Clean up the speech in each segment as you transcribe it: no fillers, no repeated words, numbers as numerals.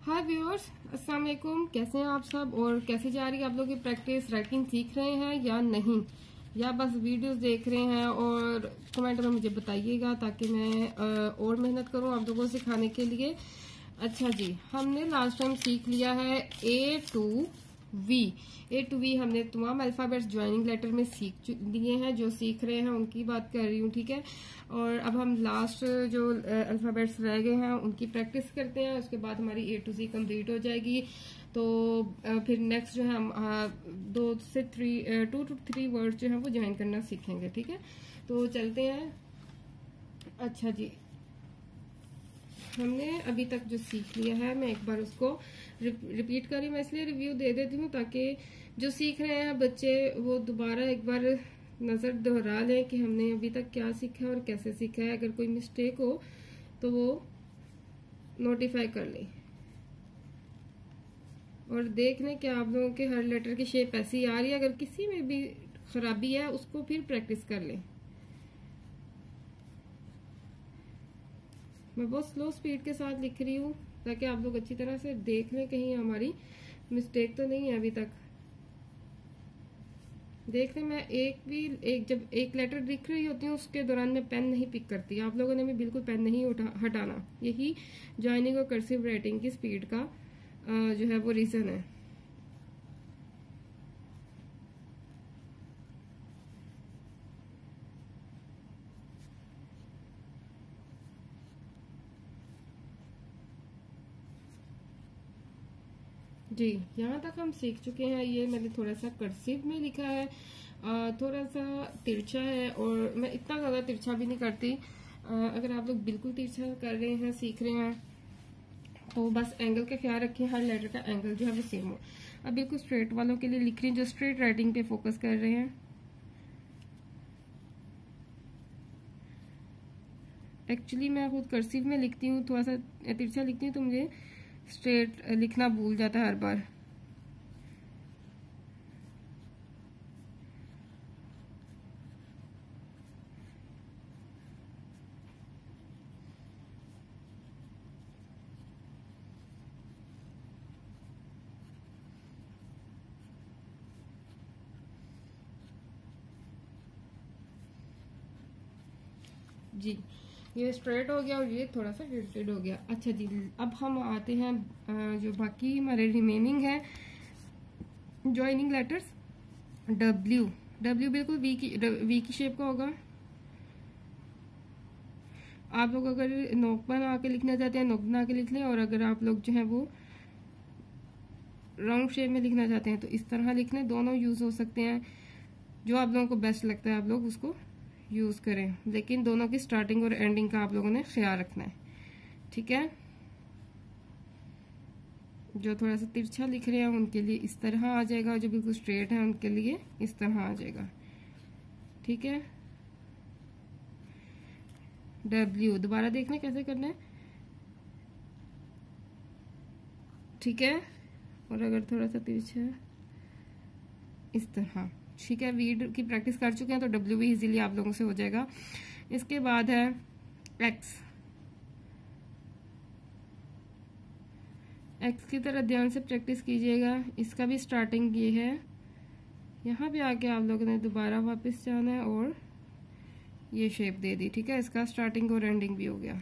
हाय viewers, अस्सलाम वालेकुम। कैसे हैं आप सब और कैसे जा रही है आप लोगों की प्रैक्टिस? राइटिंग सीख रहे हैं या नहीं, या बस वीडियोस देख रहे हैं? और कमेंट में मुझे बताइएगा ताकि मैं और मेहनत करूं आप लोगों को सिखाने के लिए। अच्छा जी, हमने लास्ट टाइम सीख लिया है ए टू वी हमने तमाम अल्फाबेट्स ज्वाइनिंग लेटर में सीख लिए हैं। जो सीख रहे हैं उनकी बात कर रही हूँ, ठीक है। और अब हम लास्ट जो अल्फाबेट्स रह गए हैं उनकी प्रैक्टिस करते हैं। उसके बाद हमारी ए टू ज़ी कंप्लीट हो जाएगी। तो फिर नेक्स्ट जो है हम 2 to 3 वर्ड्स जो है वो ज्वाइन करना सीखेंगे, ठीक है। तो चलते हैं। अच्छा जी, हमने अभी तक जो सीख लिया है मैं एक बार उसको रिपीट कर रही हूँ। मैं इसलिए रिव्यू दे देती हूँ ताकि जो सीख रहे हैं बच्चे वो दोबारा एक बार नजर दोहरा लें कि हमने अभी तक क्या सीखा है और कैसे सीखा है। अगर कोई मिस्टेक हो तो वो नोटिफाई कर लें और देख लें कि आप लोगों के हर लेटर की शेप ऐसी आ रही है। अगर किसी में भी खराबी है उसको फिर प्रैक्टिस कर लें। मैं बहुत स्लो स्पीड के साथ लिख रही हूँ ताकि आप लोग अच्छी तरह से देख लें कहीं हमारी मिस्टेक तो नहीं है अभी तक। देख लें, मैं जब एक लेटर लिख रही होती हूँ उसके दौरान मैं पेन नहीं पिक करती। आप लोगों ने भी बिल्कुल पेन नहीं हटाना। यही ज्वाइनिंग और कर्सिव राइटिंग की स्पीड का जो है वो रीजन है। जी, यहाँ तक हम सीख चुके हैं। ये मैंने थोड़ा सा कर्सिव में लिखा है, थोड़ा सा तिरछा है और मैं इतना ज़्यादा तिरछा भी नहीं करती। अगर आप लोग बिल्कुल तिरछा कर रहे हैं, सीख रहे हैं, तो बस एंगल का ख्याल रखें, हर लेटर का एंगल जो है वो सेम हो। अब बिल्कुल स्ट्रेट वालों के लिए लिख रही हूँ जो स्ट्रेट राइटिंग पे फोकस कर रहे हैं। एक्चुअली मैं खुद कर्सिव में लिखती हूँ, थोड़ा सा तिरछा लिखती हूँ तो मुझे स्ट्रेट लिखना भूल जाता है हर बार। जी, ये स्ट्रेट हो गया और ये थोड़ा सा टिल्टेड हो गया। अच्छा जी, अब हम आते हैं जो बाकी हमारे रिमेनिंग है ज्वाइनिंग लेटर्स। डब्ल्यू बिल्कुल वी की शेप का होगा। आप लोग अगर नोक बना के लिखना चाहते हैं नोक बना के लिख लें, और अगर आप लोग जो है वो राउंड शेप में लिखना चाहते हैं तो इस तरह लिख लें। दोनों यूज हो सकते हैं, जो आप लोगों को बेस्ट लगता है आप लोग उसको यूज करें, लेकिन दोनों की स्टार्टिंग और एंडिंग का आप लोगों ने ख्याल रखना है, ठीक है। जो थोड़ा सा तिरछा लिख रहे हैं उनके लिए इस तरह आ जाएगा, जो बिल्कुल स्ट्रेट है उनके लिए इस तरह आ जाएगा, ठीक है। डब्ल्यू दोबारा देखना कैसे करना है, ठीक है। और अगर थोड़ा सा तिरछा है इस तरह, ठीक है। वीड की प्रैक्टिस कर चुके हैं तो डब्ल्यू भी इजीली आप लोगों से हो जाएगा। इसके बाद है एक्स की तरह ध्यान से प्रैक्टिस कीजिएगा। इसका भी स्टार्टिंग ये है, यहाँ पे आके आप लोगों ने दोबारा वापस जाना है और ये शेप दे दी, ठीक है। इसका स्टार्टिंग और एंडिंग भी हो गया।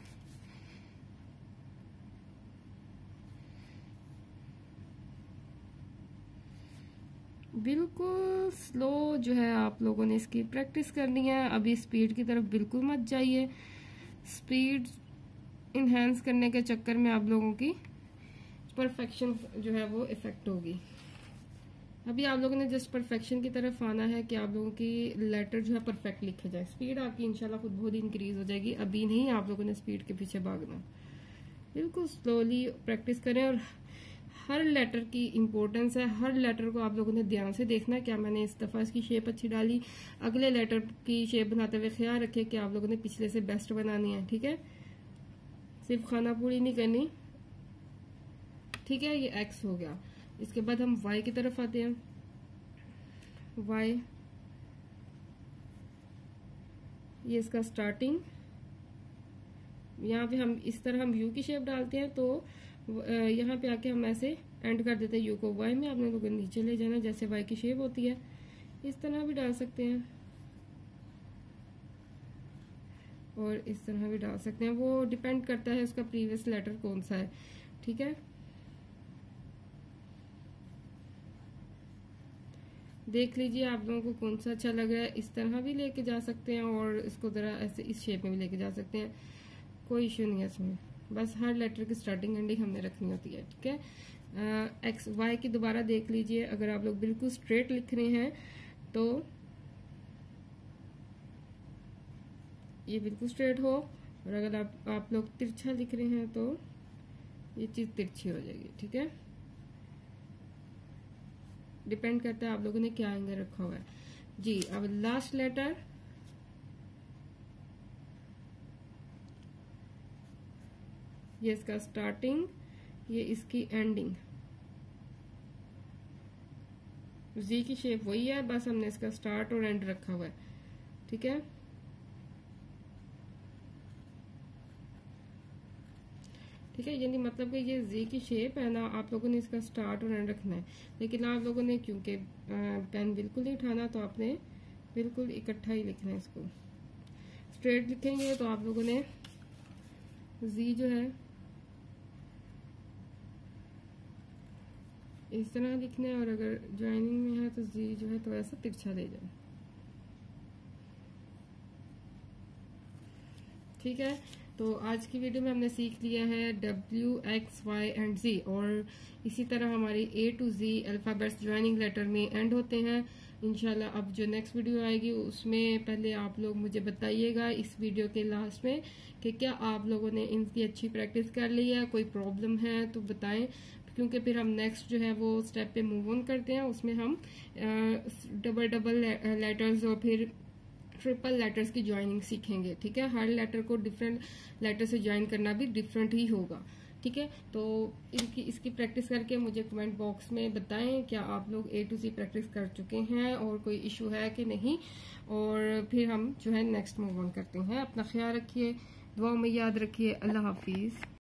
बिल्कुल स्लो जो है आप लोगों ने इसकी प्रैक्टिस करनी है। अभी स्पीड की तरफ बिल्कुल मत जाइए। स्पीड इन्हेंस करने के चक्कर में आप लोगों की परफेक्शन जो है वो इफेक्ट होगी। अभी आप लोगों ने जस्ट परफेक्शन की तरफ आना है कि आप लोगों की लेटर जो है परफेक्ट लिखा जाए। स्पीड आपकी इंशाल्लाह खुद बहुत इंक्रीज हो जाएगी। अभी नहीं आप लोगों ने स्पीड के पीछे भागना, बिल्कुल स्लोली प्रैक्टिस करें। और हर लेटर की इम्पोर्टेंस है, हर लेटर को आप लोगों ने ध्यान से देखना है। क्या मैंने इस दफा इसकी शेप अच्छी डाली, अगले लेटर की शेप बनाते हुए ख्याल रखें कि आप लोगों ने पिछले से बेस्ट बनानी है, ठीक है। सिर्फ खाना पूरी नहीं करनी, ठीक है। ये एक्स हो गया। इसके बाद हम वाई की तरफ आते हैं। वाई, ये इसका स्टार्टिंग, यहाँ पे हम इस तरह हम यू की शेप डालते हैं तो यहाँ पे आके हम ऐसे एंड कर देते हैं यू को वाई में, आपने लोगों को नीचे ले जाना जैसे वाई की शेप होती है, इस तरह भी डाल सकते हैं और इस तरह भी डाल सकते हैं, वो डिपेंड करता है उसका प्रीवियस लेटर कौन सा है। ठीक है, देख लीजिए आप लोगों को कौन सा अच्छा लग रहा है। इस तरह भी लेके जा सकते हैं और इसको जरा ऐसे इस शेप में भी लेके जा सकते हैं, कोई इश्यू नहीं है इसमें, बस हर लेटर की स्टार्टिंग एंडिंग हमने रखनी होती है। ठीक है, एक्स वाई की दोबारा देख लीजिए, अगर आप लोग बिल्कुल स्ट्रेट लिख रहे हैं तो ये बिल्कुल स्ट्रेट हो, और अगर आप लोग तिरछा लिख रहे हैं तो ये चीज तिरछी हो जाएगी। ठीक है, डिपेंड करता है आप लोगों ने क्या एंगल रखा हुआ है जी। अब लास्ट लेटर ये इसका स्टार्टिंग, ये इसकी एंडिंग, जी की शेप वही है, बस हमने इसका स्टार्ट और एंड रखा हुआ है। ठीक है, ठीक है, यानी मतलब कि ये जी की शेप है ना, आप लोगों ने इसका स्टार्ट और एंड रखना है, लेकिन आप लोगों ने क्योंकि पेन बिल्कुल नहीं उठाना तो आपने बिल्कुल इकट्ठा ही लिखना है। इसको स्ट्रेट लिखेंगे तो आप लोगों ने जी जो है इस तरह लिखना है, और अगर ज्वाइनिंग में है तो जी जो है तो ऐसा तिरछा ले जाए। ठीक है, तो आज की वीडियो में हमने सीख लिया है W, X, Y and Z, और इसी तरह हमारी A to Z alphabets joining letter में एंड होते हैं। इंशाल्लाह अब जो नेक्स्ट वीडियो आएगी उसमें पहले आप लोग मुझे बताइएगा इस वीडियो के लास्ट में कि क्या आप लोगों ने इनकी अच्छी प्रैक्टिस कर ली है, कोई प्रॉब्लम है तो बताएं, क्योंकि फिर हम नेक्स्ट जो है वो स्टेप पे मूव ऑन करते हैं, उसमें हम डबल लेटर्स और फिर ट्रिपल लेटर्स की ज्वाइनिंग सीखेंगे। ठीक है, हर लेटर को डिफरेंट लेटर से ज्वाइन करना भी डिफरेंट ही होगा। ठीक है, तो इसकी प्रैक्टिस करके मुझे कमेंट बॉक्स में बताएं क्या आप लोग A to Z प्रैक्टिस कर चुके हैं और कोई इशू है कि नहीं, और फिर हम जो है नेक्स्ट मूव ऑन करते हैं। अपना ख्याल रखिए, दुआ में याद रखिए। अल्लाह हाफिज।